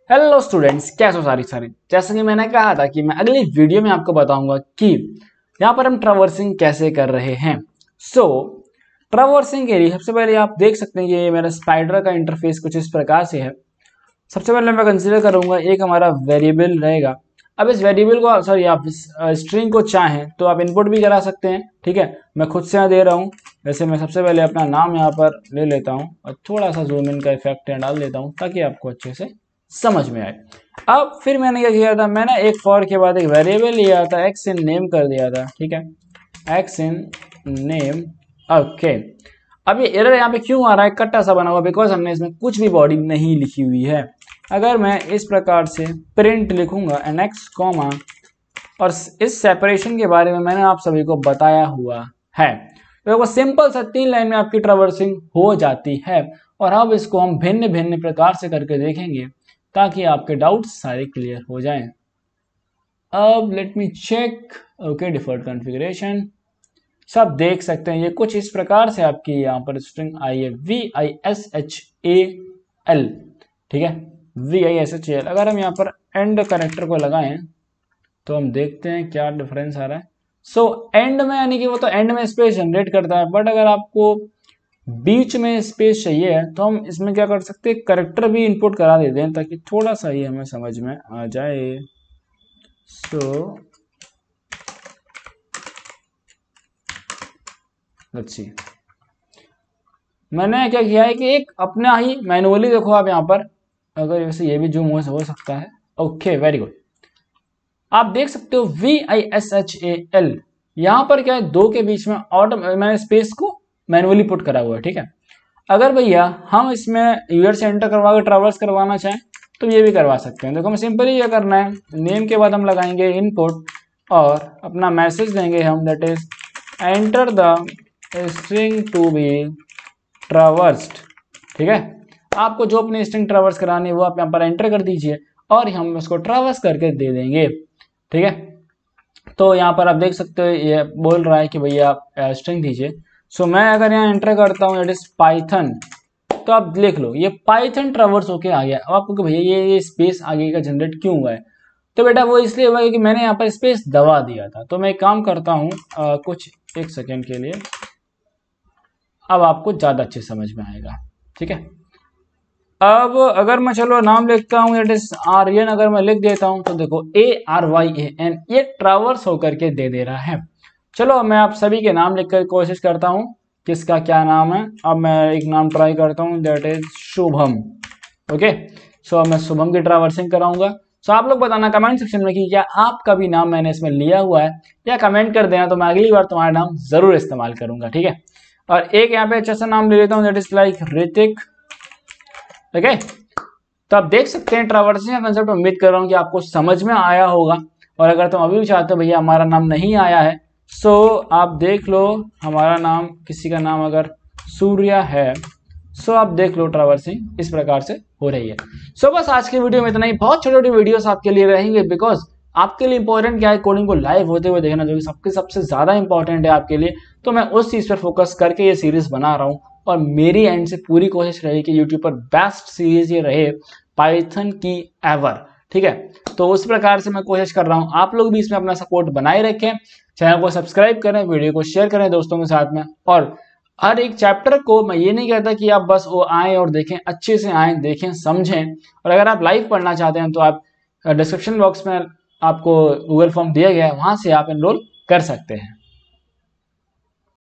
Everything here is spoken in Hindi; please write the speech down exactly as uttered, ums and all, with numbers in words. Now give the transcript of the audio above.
हेलो स्टूडेंट्स, कैसे हो सारी सारी। जैसा कि मैंने कहा था कि मैं अगली वीडियो में आपको बताऊंगा कि यहाँ पर हम ट्रैवर्सिंग कैसे कर रहे हैं। सो so, ट्रैवर्सिंग के लिए सबसे पहले आप देख सकते हैं कि ये मेरा स्पाइडर का इंटरफेस कुछ इस प्रकार से है। सबसे पहले मैं कंसिडर करूंगा एक हमारा वेरिएबल रहेगा। अब इस वेरिएबल को सॉरी आप इस स्ट्रिंग को चाहें तो आप इनपुट भी करा सकते हैं। ठीक है, मैं खुद से यहाँ दे रहा हूँ। वैसे मैं सबसे पहले अपना नाम यहाँ पर ले लेता हूँ और थोड़ा सा जूम इन का इफेक्ट डाल देता हूँ ताकि आपको अच्छे से समझ में आए। अब फिर मैंने क्या किया था, मैंने एक फॉर के बाद एक वेरिएबल लिया था, एक्स इन नेम कर दिया था। ठीक है, एक्स इन नेम। ओके, अब ये एरर यहाँ पे क्यों आ रहा है, कट्टा सा बना हुआ, बिकॉज हमने इसमें कुछ भी बॉडी नहीं लिखी हुई है। अगर मैं इस प्रकार से प्रिंट लिखूंगा एन एक्स कॉमा, और इस सेपरेशन के बारे में मैंने आप सभी को बताया हुआ है, तो वो सिंपल सा तीन लाइन में आपकी ट्रैवर्सिंग हो जाती है। और अब इसको हम भिन्न भिन्न प्रकार से करके देखेंगे ताकि आपके डाउट्स सारे क्लियर हो जाएं। अब let me check. Okay, default configuration सब देख सकते हैं। ये कुछ इस प्रकार से आपकी यहाँ पर स्ट्रिंग आई है, V I S H A L. ठीक है, V I S H A L. अगर हम यहाँ पर एंड कनेक्टर को लगाएं तो हम देखते हैं क्या डिफरेंस आ रहा है। सो so, एंड में यानी कि वो तो एंड में स्पेस जनरेट करता है, बट अगर आपको बीच में स्पेस चाहिए है तो हम इसमें क्या कर सकते हैं, करेक्टर भी इंपुट करा देते हैं ताकि थोड़ा सा ही हमें समझ में आ जाए। सो लेट्स सी, मैंने क्या किया है कि एक अपना ही मैनुअली, देखो आप यहाँ पर, अगर वैसे ये भी जूम हो सकता है। Okay, very good. आप देख सकते हो V I S H A L, यहाँ पर क्या है, दो के बीच में ऑटो मैंने स्पेस को मैनुअली पुट करा हुआ है। ठीक है, अगर भैया हम इसमें यूजर से एंटर करवा के ट्रैवर्स करवाना चाहें तो ये भी करवा सकते हैं। देखो, हमें सिंपली ये करना है, नेम के बाद हम लगाएंगे इनपुट और अपना मैसेज देंगे हम, that is enter the string to be traversed. ठीक है, आपको जो अपनी स्ट्रिंग ट्रैवर्स करानी है वो आप यहाँ पर एंटर कर दीजिए और हम उसको ट्रैवर्स करके दे देंगे। ठीक है, तो यहाँ पर आप देख सकते हो ये बोल रहा है कि भैया आप स्ट्रिंग दीजिए। सो so, मैं अगर यहाँ एंटर करता हूँ दैट इज पाइथन, तो आप देख लो ये पाइथन ट्रैवर्स होके आ गया। अब आपको भैया ये ये स्पेस आगे का जनरेट क्यों हुआ है, तो बेटा वो इसलिए हुआ है कि मैंने यहाँ पर स्पेस दबा दिया था। तो मैं एक काम करता हूँ, कुछ एक सेकेंड के लिए, अब आपको ज्यादा अच्छे समझ में आएगा। ठीक है, अब अगर मैं चलो नाम लिखता हूँ दैट इज आर्यन, अगर मैं लिख देता हूँ तो देखो A R Y A N, ये ट्रैवर्स होकर के दे दे रहा है। चलो मैं आप सभी के नाम लिखकर कोशिश करता हूँ किसका क्या नाम है। अब मैं एक नाम ट्राई करता हूँ, that is Shubham. Okay, so अब मैं शुभम की ट्रैवर्सिंग कराऊंगा। सो आप लोग बताना कमेंट सेक्शन में कि क्या आपका भी नाम मैंने इसमें लिया हुआ है, या कमेंट कर देना, तो मैं अगली बार तुम्हारा नाम जरूर इस्तेमाल करूंगा। ठीक है, और एक यहाँ पे अच्छा सा नाम ले लेता हूँ, that is like Hrithik. Okay, तो आप देख सकते हैं ट्रैवर्सिंग का कंसेप्ट, उम्मीद कर रहा हूँ कि आपको समझ में आया होगा। और अगर तुम अभी भी चाहते हो भैया हमारा नाम नहीं आया है, सो so, आप देख लो हमारा नाम, किसी का नाम अगर सूर्या है, सो so, आप देख लो ट्रैवर्सिंग इस प्रकार से हो रही है। सो so, बस आज की वीडियो में इतना ही। बहुत छोटी छोटी वीडियोस आपके लिए रहेंगे, बिकॉज आपके लिए इंपॉर्टेंट क्या है, कोडिंग को लाइव होते हुए देखना, जो कि सबके सबसे ज्यादा इंपॉर्टेंट है आपके लिए। तो मैं उस चीज पर फोकस करके ये सीरीज बना रहा हूँ, और मेरी एंड से पूरी कोशिश रही कि यूट्यूब पर बेस्ट सीरीज ये रहे पाइथन की एवर। ठीक है, तो उस प्रकार से मैं कोशिश कर रहा हूँ। आप लोग भी इसमें अपना सपोर्ट बनाए रखें, चैनल को सब्सक्राइब करें, वीडियो को शेयर करें दोस्तों के साथ में। और हर एक चैप्टर को मैं ये नहीं कहता कि आप बस वो आएँ और देखें, अच्छे से आएँ, देखें, समझें। और अगर आप लाइव पढ़ना चाहते हैं तो आप डिस्क्रिप्शन बॉक्स में आपको गूगल फॉर्म दिया गया है, वहां से आप एनरोल कर सकते हैं।